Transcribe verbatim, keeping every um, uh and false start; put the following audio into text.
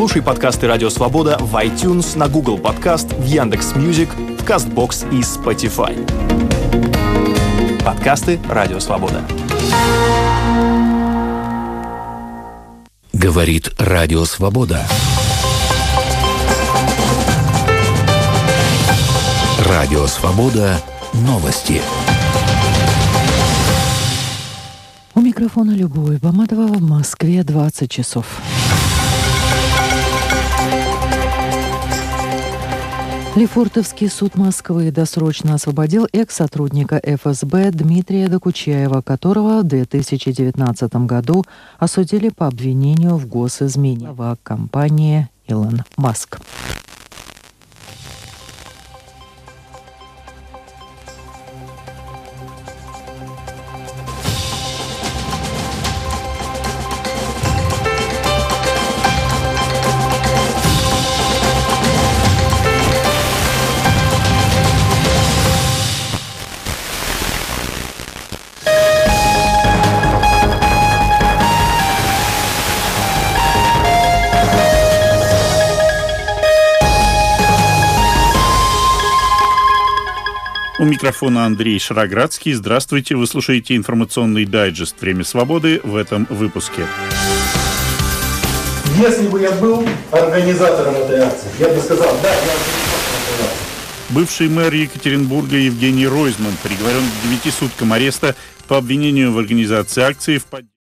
Слушай подкасты «Радио Свобода» в iTunes, на Google Подкаст, в Яндекс.Мьюзик, в Кастбокс и Spotify. Подкасты «Радио Свобода». Говорит Радио Свобода. Радио Свобода. Новости. У микрофона Любовь Баматова, в Москве двадцать часов. Лефортовский суд Москвы досрочно освободил экс-сотрудника эф эс бэ Дмитрия Докучаева, которого в две тысячи девятнадцатом году осудили по обвинению в госизмене в компании Илон Маск. У микрофона Андрей Шароградский. Здравствуйте. Вы слушаете информационный дайджест «Время свободы» в этом выпуске. Если бы я был организатором этой акции, я бы сказал, да, я организатор этой акции. Бывший мэр Екатеринбурга Евгений Ройзман приговорен к девяти суткам ареста по обвинению в организации акции в поддержку.